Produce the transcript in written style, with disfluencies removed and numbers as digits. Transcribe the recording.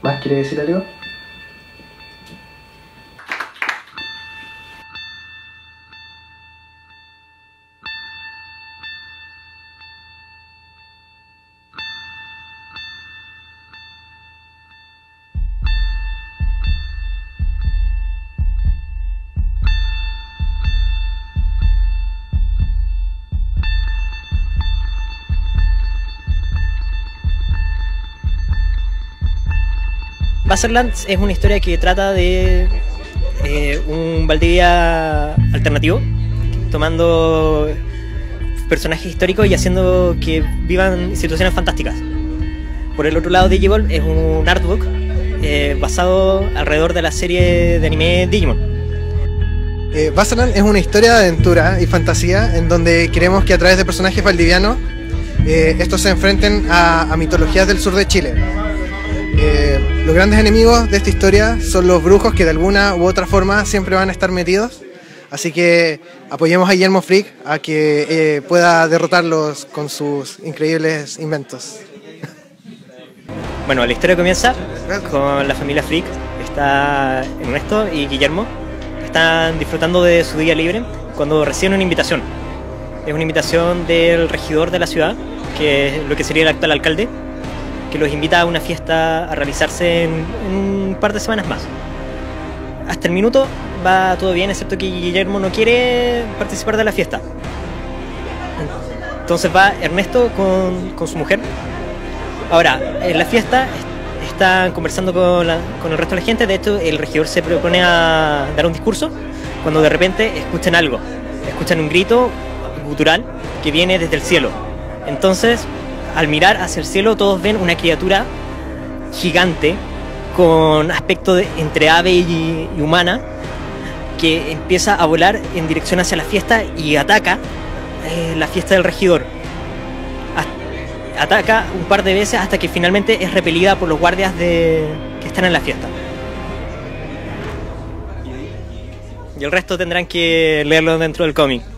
¿Más quiere decir algo? Baserlands es una historia que trata de un Valdivia alternativo, tomando personajes históricos y haciendo que vivan situaciones fantásticas. Por el otro lado, Digiball es un artbook basado alrededor de la serie de anime Digimon. Baserland es una historia de aventura y fantasía en donde queremos que a través de personajes valdivianos estos se enfrenten a mitologías del sur de Chile. Los grandes enemigos de esta historia son los brujos, que de alguna u otra forma siempre van a estar metidos, así que apoyemos a Guillermo Frick a que pueda derrotarlos con sus increíbles inventos. Bueno, la historia comienza con la familia Frick. Está Ernesto y Guillermo, están disfrutando de su día libre cuando reciben una invitación. Es una invitación del regidor de la ciudad, que es lo que sería el actual alcalde, que los invita a una fiesta a realizarse en un par de semanas más. Hasta el minuto va todo bien, excepto que Guillermo no quiere participar de la fiesta. Entonces va Ernesto con su mujer. Ahora, en la fiesta están conversando con el resto de la gente. De hecho, el regidor se propone a dar un discurso cuando de repente escuchan algo. Escuchan un grito gutural que viene desde el cielo. Entonces, al mirar hacia el cielo, todos ven una criatura gigante con aspecto entre ave y humana, que empieza a volar en dirección hacia la fiesta y ataca la fiesta del regidor. Ataca un par de veces hasta que finalmente es repelida por los guardias que están en la fiesta. Y el resto tendrán que leerlo dentro del cómic.